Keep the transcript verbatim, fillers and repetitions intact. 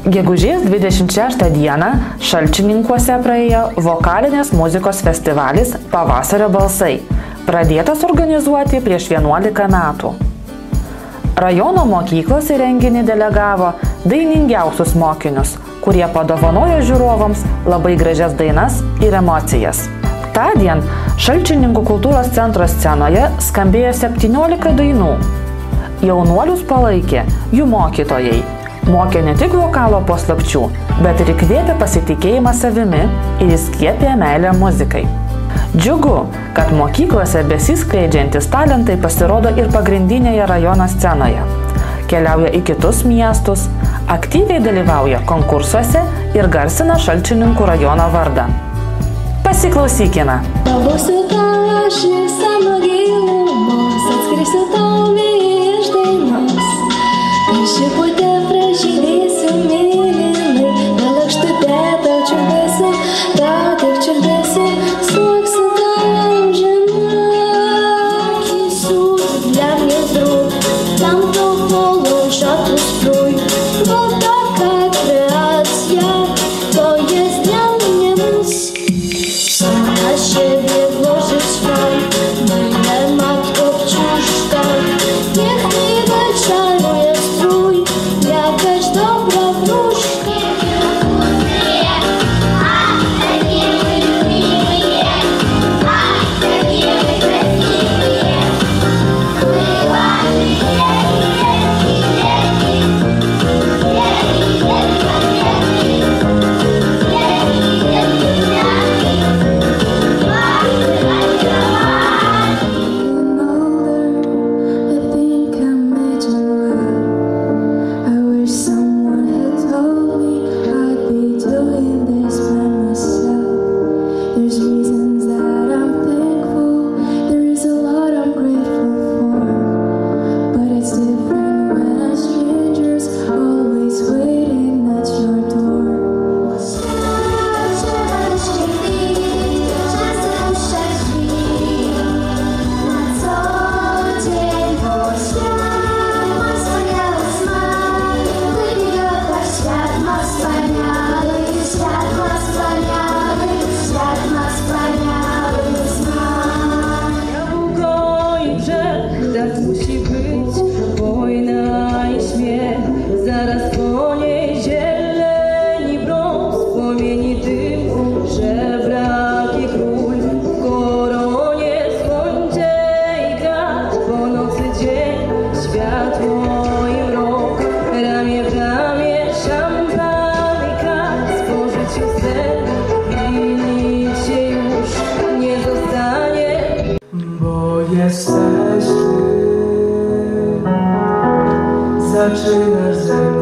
Gegužės dvidešimt šeštą dieną Šalčininkuose praėjo vokalinės muzikos festivalis Pavasario balsai, pradėtas organizuoti prieš vienuolika metų. Rajono mokyklos į renginį delegavo dainingiausius mokinius, kurie padovanojo žiūrovams labai gražias dainas ir emocijas. Tądien Šalčininkų kultūros centro scenoje skambėjo septyniolika dainų. Jaunuolius palaikė jų mokytojai. Mokė ne tik vokalo paslapčių, bet ir įkvėpė pasitikėjimą savimi ir įskiepė meilę muzikai. Džiugu, kad mokyklose besiskleidžiantis talentai pasirodo ir pagrindinėje rajono scenoje. Keliauja į kitus miestus, aktyviai dalyvauja konkursuose ir garsina Šalčininkų rajono vardą. Pasiklausykime. Pabūsiu tau aš iš savo gilumos, atskrisiu tau iš dainos. Kai šiputė pražydėsiu mėlynai, nelakštutė tau čiulbėsiu, tau tik čiulbėsiu, suoksiu tau žemakysiu. Dla mnie zdrów, tamtą polą żadnych strój, bo taka kreacja to jest dla mnie mus. Na siebie włożyć mam, mylę matko wciuszka, niech mi wyczaruje strój, jakaś dobra wróżka. Musi być wojna i śmierć, zaraz po niej zieleń i brąz, płomieni dym, żebraki król, w koronie słońce i grać, po nocy dzień, światło i mrok, ramię w ramię szampan i krat, stworzyć się sen i nic się już nie zostanie, bo jesteś ty. Zaczynasz ze